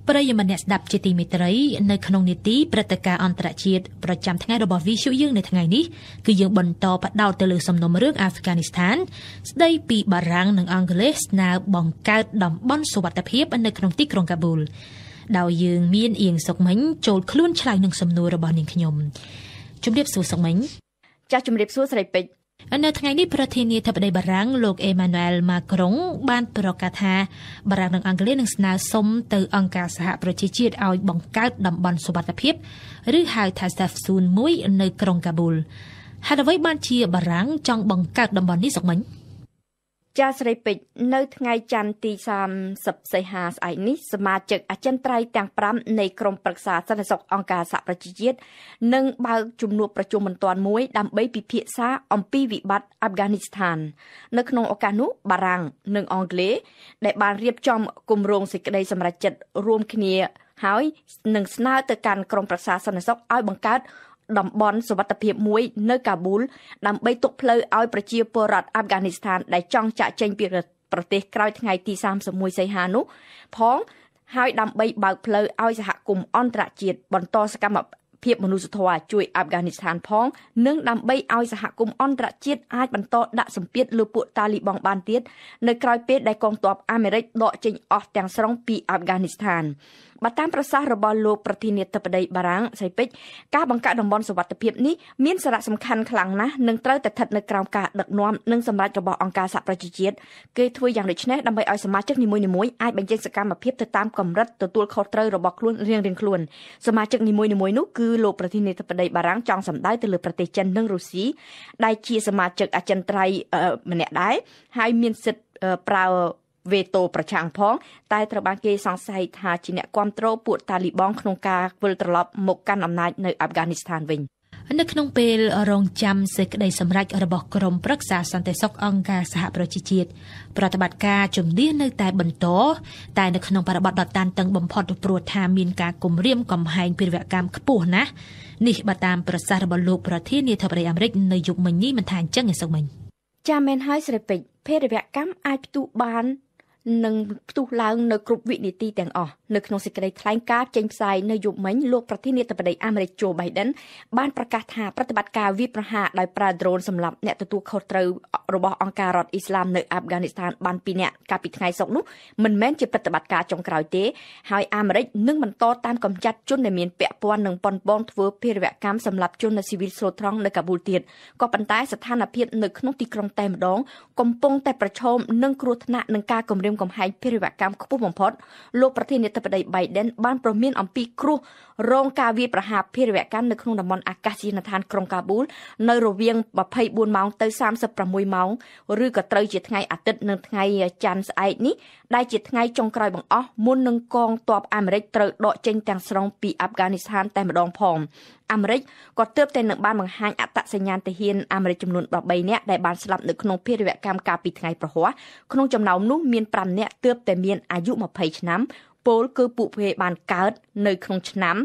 ប្រិយមិត្តអ្នកស្ដាប់ជាទីមេត្រីនៅក្នុងនីតិព្រឹត្តិការណ៍អន្តរជាតិប្រចាំថ្ងៃរបស់ Visu យើងនៅថ្ងៃនេះគឺយើងបន្តផ្ដោតទៅលើសំណុំរឿងអាហ្វហ្គានីស្ថានស្ដីពីបារាំងនិងអង់គ្លេសស្នើបង្កើតតំបន់សុវត្ថិភាពនៅក្នុងទីក្រុងកាប៊ូលដោយយើងមានអៀងសុកមិញចូលខ្លួនឆ្លើយនឹងសំណួររបស់នាងខ្ញុំជម្រាបសួរសុកមិញចាស់ជម្រាបសួរស្រីពេជ្រនៅថ្ងៃនេះប្រធានាធិបតីបារាំងលោកអេម៉ានូអែលម៉ាក្រុងបានប្រកាសថាបារាំងនិងអង់គ្លេសនឹងស្នើសុំទៅអង្គការសហប្រជាជាតិឲ្យបង្កើតតំបន់សុវត្ថិភាពឬហៅថា Safe Zone មួយនៅក្រុងកាប៊ូលហើយអ្វីបានជាបារាំងចង់បង្កើតតំបន់នេះសុកមិញចាស្រីពេជ្រនៅថ្ងៃច័ន្ទទី30សីហាស្អែកនេះសមាជិកអចិន្ត្រៃយ៍ទាំង5នៃក្រុមប្រឹក្សាសន្តិសុខអង្គការសហប្រជាជាតិនឹងបើកជំនួបប្រជុំបន្ទាន់មួយដើម្បីពិភាក្សាអំពីវិបត្តិអាហ្វហ្គានីស្ថាននៅក្នុងឱកាសនោះបារាំងនិងអង់គ្លេសដែលបានរៀបចំគម្រោងសេចក្តីសម្រេចចិត្តរួមគ្នាហើយនឹងស្នើទៅកាន់ក្រុមប្រឹក្សាសន្តិសុខឲ្យបង្កើតតំបន់សុវត្ថិភាពមួយនៅកាប៊ូលដើម្បីទុកផ្លូវឲ្យប្រជាពលរដ្ឋអាហ្វហ្គានីស្ថានដែលចង់ចាកចេញពីប្រទេសក្រោយថ្ងៃទី31សីហានោះផងហើយដើម្បីបើកផ្លូវឲ្យសហគមន៍អន្តរជាតិបន្តសកម្មភាពមនុស្សធម៌ជួយអាហ្វហ្គានីស្ថានផងនិងដើម្បីឲ្យសហគមន៍អន្តរជាតិអាចបន្តដាក់សម្ពាធលើពួកតាលីបង់បានទៀតនៅក្រៅពេលដែលកងទ័ពអាមេរិកដកចេញអស់ទាំងស្រុងពីអាហ្វហ្គានីស្ថានបើតាមប្រសាសន៍របស់លោកប្រធានាធិបតីបារាំងសៃពេជ្រការបង្កើតតំបន់សុវត្ថិភាពនេះមានសារៈសំខាន់ខ្លាំងណាស់និងត្រូវតែស្ថិតនៅក្រោមការដឹកនាំនិងសម្រេចរបស់អង្គការសហប្រជាជាតិគេធ្វើយ៉ាងដូចនេះដើម្បីឲ្យសមាជិកនីមួយៗអាចបញ្ចេញសកម្មភាពទៅតាមកម្រិតទទួលខុសត្រូវរបស់ខ្លួនរៀងៗខ្លួនសមាជិកនីមួយៗនោះគឺលោកប្រធានាធិបតីបារាំងចង់សម្ដៅទៅលើប្រទេសចិននិងរុស្ស៊ីដែលជាសមាជិកអចិន្ត្រៃយ៍ម្នាក់ដែរហើយមានសិទ្ធិប្រើវេតូប្រឆាំងផងតែត្រូវបានគេសង្ស័យថាជាអ្នកគាំទ្រពួកតាលីបង់ក្នុងការវិលត្រឡប់មកកាន់អំណាចនៅអាហ្វហ្គានីស្ថានវិញនៅក្នុងពេលរងចាំសេចក្តីសម្រេចរបស់ក្រុមប្រឹក្សាសន្តិសុខអង្គការសហប្រជាជាតិប្រតិបត្តិការជំនះនៅតែបន្តតែនៅក្នុងបរិបទដ៏តានតឹងបំផុតព្រោះថាមានការគំរាមកំហែងភារវកម្មខ្ពស់ណាស់នេះបើតាមប្រសាសន៍របស់លោកប្រធានាធិបតីអាមេរិកនៅយុគមិញនេះមិនថាអញ្ចឹងឯសុកមិញចាមែនហើយស្រីពេជ្រភារវកម្មអាចផ្ទុះបាននឹងផ្ទុះឡើងនៅគ្រប់វិនាទីទាំងអស់នៅក្នុងសេចក្តីថ្លែងការណ៍ចេញផ្សាយនៅយប់មិញលោកប្រធានាធិបតីអាមេរិក Joe Biden បានប្រកាសថាប្រតិបត្តិការវាយប្រហារដោយប្រើដ្រូនសម្រាប់អ្នកទទួលខុសត្រូវរបស់អង្គការរដ្ឋអ៊ីស្លាមនៅអាហ្វហ្គានីស្ថានបាន2នាក់កាលពីថ្ងៃសុក្រនោះមិនមែនជាប្រតិបត្តិការចុងក្រោយទេហើយអាមេរិកនឹងបន្តតាមកម្ចាត់ជនដែលមានពាក់ព័ន្ធនឹងប៉ុនប៉ងធ្វើភារវកម្មសម្រាប់ជនស៊ីវិលស្លូតត្រង់នៅកាប៊ូលទៀតក៏ប៉ុន្តែស្ថានភាពនៅក្នុងទីក្រុងតែម្ដងកំពុងតែប្រឈមនឹងគ្រោះថ្នាក់នឹងការគំរាមកំហែងភារវកម្មខ្ពស់បំផុតលោកប្រធានាធិបតី Biden បានព្រមានអំពីគ្រោះរងការវាយប្រហារភារវកម្មនៅក្នុងតំបន់អាកាសយានដ្ឋានក្រុងកាប៊ូលនៅរវាង24ម៉ោងទៅ36ម៉ោងឬក៏ត្រូវជាថ្ងៃអាទិត្យនិងថ្ងៃច័ន្ទស្អែកនេះដែលជាថ្ងៃចុងក្រោយបង្អស់មុននឹងកងទ័ពអាមេរិកត្រូវដកចេញទាំងស្រុងពីអាហ្វហ្គានីស្ថានតែម្ដងផងអាមេរិកក៏ទើបតែនឹងបានបង្ហាញអត្តសញ្ញាណទាហានអាមេរិកចំនួន13នាក់ដែលបានស្លាប់នៅក្នុងភារវកម្មកាលពីថ្ងៃប្រហ័សក្នុងចំណោមនោះមាន5នាក់ទើបតែមានអាយុ20ឆ្នាំពលគឺពួកគេបានកើតនៅក្នុងឆ្នាំ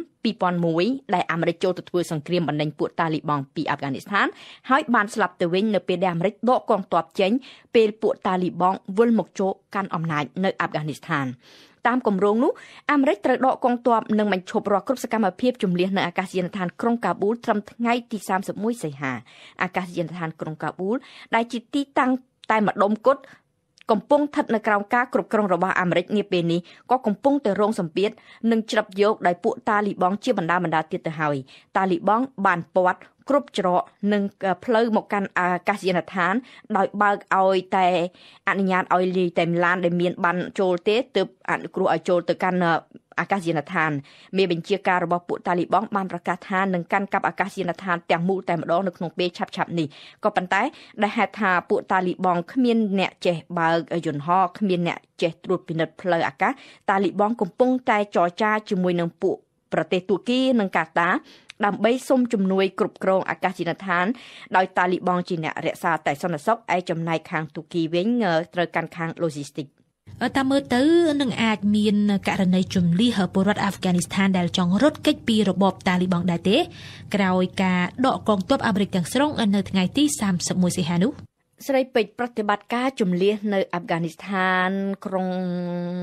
2001ដែលអាមេរិកចូលទៅធ្វើសង្គ្រាមបណ្ដេញពួកតាលីបង់ពីអាហ្វហ្គានីស្ថានហើយបានស្លាប់ទៅវិញនៅពេលដែលអាមេរិកដកកងទ័ពចេញពេលពួកតាលីបង់វិលមកចូលកាន់អំណាចនៅអាហ្វហ្គានីស្ថានតាមគម្រោងនោះអាមេរិកត្រូវដកកងទ័ពនិងបញ្ឈប់រាល់គ្រប់សកម្មភាពជំនះនៅអាកាសយានដ្ឋានក្រុងកាប៊ូលត្រឹមថ្ងៃទី31សីហាអាកាសយានដ្ឋានក្រុងកាប៊ូលដែលជាទីតាំងតែម្ដុំគត់កំពុងស្ថិតនៅក្រោមការគ្រប់គ្រងរបស់អាមេរិកនាពេលនេះក៏កំពុងតែរងសម្ពាធនិងច្រឹបយកដោយពួកតាលីបង់ជាបណ្ដាទៀតទៅហើយតាលីបង់បានពាត់គ្រប់ច្រកនិងផ្លូវមកកាន់អាកាសយានដ្ឋានដោយបើកឲ្យតែអនុញ្ញាតឲ្យលីតែឡានដែលមានបានចូលទេទើបអនុគ្រោះឲ្យចូលទៅកាន់អាកាសយានដ្ឋានមេបញ្ជាការរបស់ពួកតាលីបង់បានប្រកាសថានឹងកាន់កាប់អាកាសយានដ្ឋានទាំងមូលតែម្ដងនៅក្នុងពេលឆាប់ៗនេះក៏ប៉ុន្តែដែលហេតុថាពួកតាលីបង់គ្មានអ្នកចេះបើកយន្តហោះគ្មានអ្នកចេះត្រួតពិនិត្យផ្លូវអាកាសតាលីបង់កំពុងតែចរចាជាមួយនឹងពួកប្រទេសទួរគីនិងកាតាដើម្បីសុំជំនួយគ្រប់គ្រងអាកាសយានដ្ឋានដោយតាលីបង់ជាអ្នករក្សាតែសន្តិសុខឯចំណែកខាងទួរគីវិញត្រូវកាន់ខាង logistics តាមមើលទៅនឹងអាចមានករណីជំលះពលរដ្ឋអាហ្វហ្គានីស្ថានដែលចង់រត់គេចពីរបបតាលីបង់ដែរទេក្រោយការដកកងទ័ពអាមេរិកទាំងស្រុងនៅថ្ងៃទី31សីហានោះស្រីពេជ្រប្រតិបត្តិការជំលះនៅអាហ្វហ្គានីស្ថានក្រុង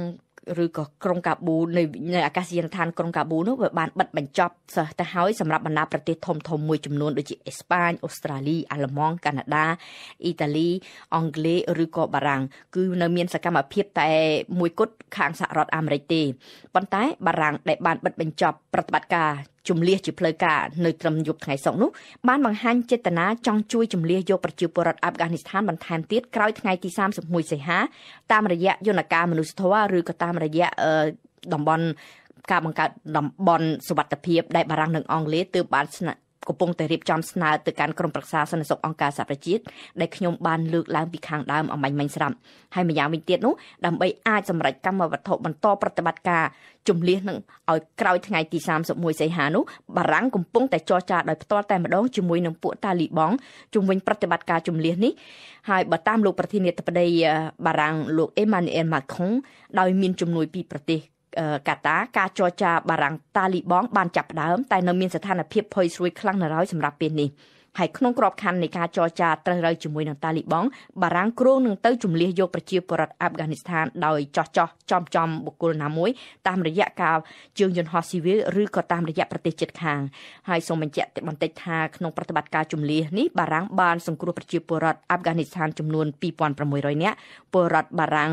ឬក៏ក្រុងកាប៊ូនៅអាកាសយានដ្ឋានក្រុងកាប៊ូនោះវាបានបិទបញ្ចប់ទៅហើយសម្រាប់បណ្ដាប្រទេសធំៗមួយចំនួនដូចជាអេស្ប៉ាញអូស្ត្រាលីអាល្លឺម៉ង់កាណាដាអ៊ីតាលីអង់គ្លេសឬក៏បារាំងគឺនៅមានសកម្មភាពតែមួយគត់ខាងសហរដ្ឋអាមេរិកទេប៉ុន្តែបារាំងដែលបានបិទបញ្ចប់ប្រតិបត្តិការជំលះជាផ្លូវការនៅត្រឹមយប់ថ្ងៃសុក្រនោះបានបង្ហាញចេតនាចង់ជួយជំលះយកប្រជាពលរដ្ឋអាហ្វហ្គានីស្ថានបន្ថែមទៀតក្រោយថ្ងៃទី31សីហាតាមរយៈយន្តការមនុស្សធម៌ឬក៏តាមរយៈតំបន់ការបង្កើតតំបន់សុវត្ថិភាពដែលបារាំងនិងអង់គ្លេសទើបបានកំពុងតែរៀបចំស្នើទៅកាន់ក្រុមប្រឹក្សាសន្តិសុខអង្គការសហប្រជាជាតិដែលខ្ញុំបានលើកឡើងពីខាងដើមអំបញ្ញស្រាប់ហើយម្យ៉ាងវិញទៀតនោះដើម្បីអាចសម្រេចកម្មវត្ថុបន្តប្រតិបត្តិការជំលះនឹងឲ្យក្រោយថ្ងៃទី31សីហានោះបារាំងកំពុងតែចរចាដោយផ្ទាល់តែម្ដងជាមួយនឹងពួកតាលីបង់ជំវិញប្រតិបត្តិការជំលះនេះហើយបើតាមលោកប្រធានាធិបតីបារាំងលោកអេម៉ានូអែលម៉ាក្រុងដោយមានជំនួយពីប្រទេសកាតាការចរចាបារាំងតាលីបង់បានចាប់ផ្ដើមតែនៅមានស្ថានភាពផុយស្រួយខ្លាំងណាស់ហើយសម្រាប់ពេលនេះហើយក្នុងក្របខ័ណ្ឌនៃការចរចាត្រូវរើជាមួយនឹងតាលីបង់បារាំងគ្រោងនឹងទៅជំលះយកប្រជាពលរដ្ឋអាហ្វហ្គានីស្ថានដោយចោះចំបុគ្គលណាមួយតាមរយៈការជើងយន្តហោះស៊ីវិលឬក៏តាមរយៈប្រទេសជិតខាងហើយសូមបញ្ជាក់បន្តិចថាក្នុងប្រតិបត្តិការជំលះនេះបារាំងបានសង្គ្រោះប្រជាពលរដ្ឋអាហ្វហ្គានីស្ថានចំនួន2600នាក់ពលរដ្ឋបារាំង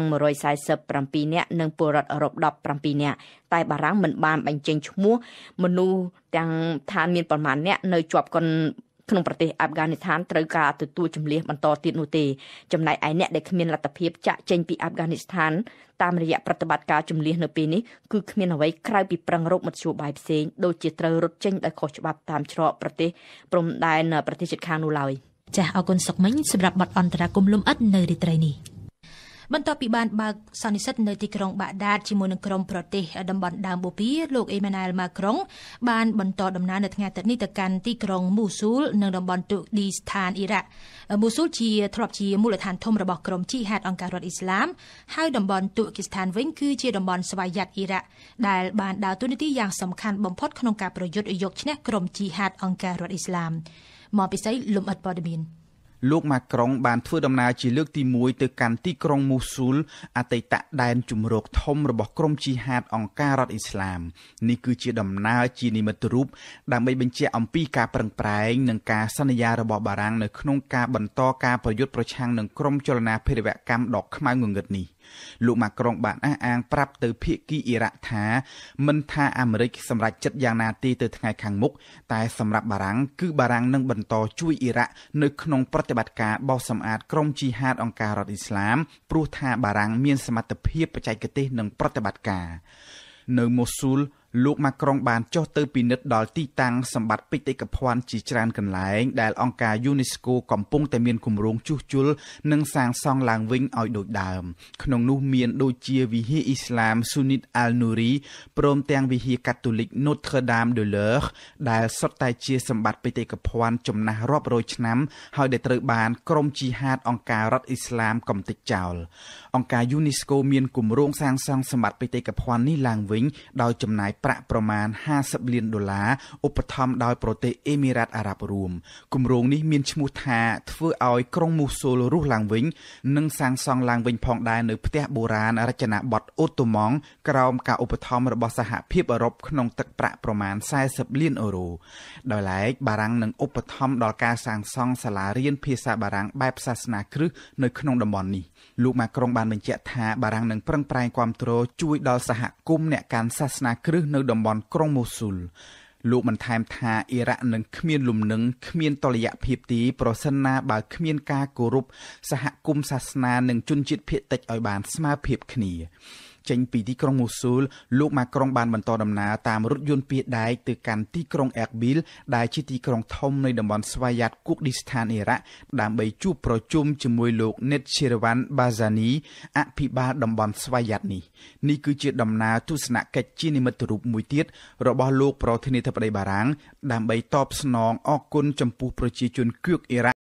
147នាក់និងពលរដ្ឋអឺរ៉ុប17នាក់តែបារាំងមិនបានបញ្ចេញឈ្មោះមនុស្សទាំងឋានមានប្រមាណអ្នកនៅជាប់ក្នុងប្រទេសអាហ្វហ្គានីស្ថានត្រូវការទទួលជំលះបន្តទៀតនោះទេចំណែកឯអ្នកដែលគ្មានលទ្ធភាពចាក់ចេញពីអាហ្វហ្គានីស្ថានតាមរយៈប្រតិបត្តិការជំលះនៅពេលនេះគឺគ្មានអ្វីក្រៅពីប្រឹងរកមធ្យោបាយផ្សេងដូចជាត្រូវរត់ចេញដោយខុសច្បាប់តាមច្រកប្រទេសព្រំដែនប្រទេសជិតខាងនោះឡើយចាសអរគុណសុកមិញសម្រាប់បទអន្តរាគមន៍លំអិតនៅរាត្រីនេះបន្ទាប់ពីបានបើកសន្និសីទនៅទីក្រុងបាក់ដាតជាមួយនឹងក្រុមប្រទេសតំបន់ដើមបូព៌ាលោកអេម៉ានូអែលម៉ាក្រុងបានបន្តដំណើរនៅថ្ងៃអាទិត្យនេះទៅកាន់ទីក្រុងមូស៊ូលនិងតំបន់ទូឌីស្ថានអ៊ីរ៉ាក់មូស៊ូលធ្លាប់ជាមូលដ្ឋានធំរបស់ក្រុមជីហាតអង្គការរដ្ឋអ៊ីស្លាមហើយតំបន់ទូគីស្ថានវិញគឺជាតំបន់ស្វយ័តអ៊ីរ៉ាក់ដែលបានដើរតួនាទីយ៉ាងសំខាន់បំផុតក្នុងការប្រយុទ្ធយកឈ្នះក្រុមជីហាតអង្គការរដ្ឋអ៊ីស្លាមមកពិសេសលំអិតព័ត៌មានលោកម៉ាក្រុងបានធ្វើដំណើរជាលើកទី1ទៅកាន់ទីក្រុងមូស៊ូលអតីតដែនជំរកធំរបស់ក្រុមជីហាតអង្គការរដ្ឋអ៊ីស្លាមនេះគឺជាដំណើរជានិមិត្តរូបដើម្បីបញ្ជាក់អំពីការប្រឹងប្រែងនិងការសន្យារបស់បារាំងនៅក្នុងការបន្តការប្រយុទ្ធប្រឆាំងនឹងក្រុមចលនាភេរវកម្មដ៏ខ្មៅងងឹតនេះលោកម៉ាក្រុងបានអះអាងប្រាប់ទៅភាគីអ៊ីរ៉ាក់ថាមិនថាអាមេរិកសម្រេចចិត្តយ៉ាងណាទេទៅថ្ងៃខាងមុខតែសម្រាប់បារាំងគឺបារាំងនឹងបន្តជួយអ៊ីរ៉ាក់នៅក្នុងប្រតិបត្តិការបោសសម្អាតក្រុមជីហាតអង្គការរដ្ឋអ៊ីស្លាមព្រោះថាបារាំងមានសមត្ថភាពបច្ចេកទេសនិងប្រតិបត្តិការនៅមូស៊ូលលោកម៉ាក្រុងបានចុះទៅពិនិត្យដល់ទីតាំងសម្បត្តិបេតិកភណ្ឌជាច្រើនកន្លែងដែលអង្គការ UNESCO កំពុងតែមានគម្រោងជួសជុលនិងសាងសង់ឡើងវិញឲ្យដូចដើមក្នុងនោះមានដូចជាវិហារអ៊ីស្លាម Sunnit Al-Nuri ព្រមទាំងវិហារកាតូលិក Notre Dame de l'Eure ដែលសុទ្ធតែជាសម្បត្តិបេតិកភណ្ឌចំណាស់រាប់រយឆ្នាំហើយដែលត្រូវបានក្រុមជីហាតអង្គការរដ្ឋអ៊ីស្លាមកំទេចចោលអង្គការ UNESCO មានគម្រោងសាងសង់សម្បត្តិបេតិកភណ្ឌនេះឡើងវិញដោយចំណាយប្រាក់ប្រមាណ$50 លានឧបត្ថម្ភដោយប្រទេសអេមីរ៉ាតអារ៉ាប់រួមគម្រោងនេះមានឈ្មោះថាធ្វើឲ្យក្រុងមូស៊ូលរស់ឡើងវិញនិងសាងសង់ឡើងវិញផងដែរនៅផ្ទះបុរាណរចនាបថអូតូម៉ង់ក្រោមការឧបត្ថម្ភរបស់សហភាពអឺរ៉ុបក្នុងទឹកប្រាក់ប្រមាណ$40 លានដោយឡែកបារាំងនឹងឧបត្ថម្ភដល់ការសាងសង់សាលារៀនភាសាបារាំងបែបសាសនាគ្រឹះនៅក្នុងតំបន់នេះលោកម៉ាក្រុងបានបញ្ជាក់ថាបារាំងនឹងប្រឹងប្រែងគាំទ្រជួយដល់សហគមន៍អ្នកកាន់សាសនាគ្រឹះនៅតំបន់ក្រុងមូស៊ូលលោកបន្ថែមថាអ៊ីរ៉ាក់នឹងគ្មានលំនឹងគ្មានតុល្យភាពទេប្រសិនណាបើគ្មានការគោរពសហគមន៍សាសនានិងជនជាតិភាគតិចឲ្យបានស្មើភាពគ្នាចេញពីទីក្រុងមូស៊ូលលោកម៉ាក្រុងបានបន្តដំណើរតាមរថយន្តពីដែកទៅកាន់ទីក្រុងអែកប៊ីលដែលជាទីក្រុងធំនៃតំបន់ស្វយ័តគូកឌីស្ថានអ៊ីរ៉ាក់ដើម្បីជួបប្រជុំជាមួយលោកណេតឈេរវ៉ាន់បាហ្សានីអភិបាលតំបន់ស្វយ័តនេះគឺជាដំណើរទស្សនកិច្ចជានិមិត្តរូបមួយទៀតរបស់លោកប្រធានាធិបតីបារាំងដើម្បីតបស្នងអរគុណចំពោះប្រជាជនគឿកអ៊ីរ៉ាក់